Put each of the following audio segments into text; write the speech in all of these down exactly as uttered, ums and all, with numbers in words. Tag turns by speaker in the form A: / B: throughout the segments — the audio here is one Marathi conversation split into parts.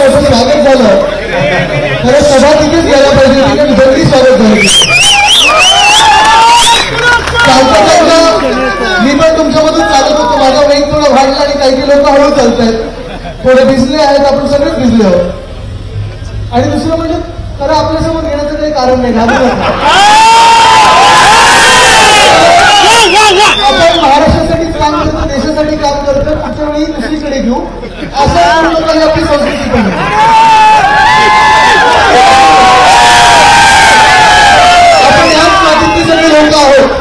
A: असं स्वागत झालं खरं सभा तिथेच गेला पाहिजे तिथे जल्दी स्वागत झालं. मी पण तुमच्यामधून चालत होतो माझा वेग थोडा वाढला आणि काही काही लोक हळू चालत आहेत थोडे भिजले आहेत आपण सगळेच भिजले आहोत. आणि दुसरं म्हणजे खरं आपल्यासमोर येण्याचं काही कारण नाही घाबरू नका. आपण महाराष्ट्रासाठीच काम करतो देशासाठी काम करतो पुढच्या वेळी दुसरीकडे घेऊ असं लोकांनी आपली संस्कृती पण आपण याच मातीतली सगळी लोक आहोत.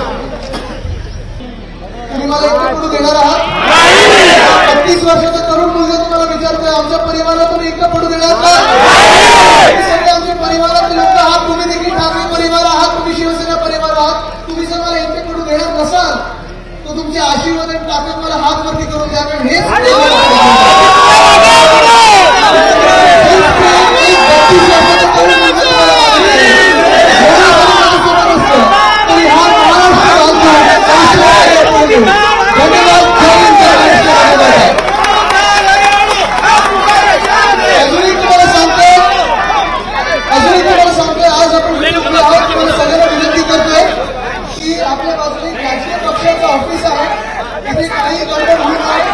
A: तुम्ही मला एक पडू देणार आहात? पस्तीस वर्षाचा तरुण मुलगा तुम्हाला विचारतोय आमच्या परिवारातून एक पडू देणार का? सगळे आमच्या परिवारातील लोक आहात तुम्ही देखील ठाकरे परिवार आहात तुम्ही शिवसेना परिवार आहात. तुम्ही जर मला एक पडू देणार नसाल तर तुमचे आशीर्वाद आणि ताकद मला हात वरती करून द्या कारण हेच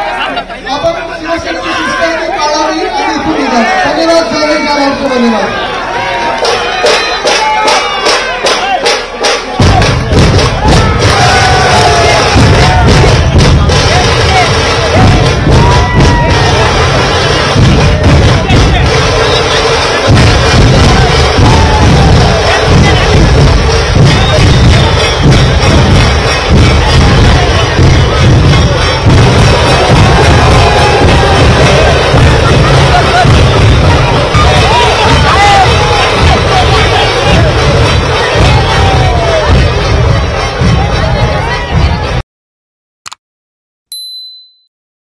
A: धन्यवाद.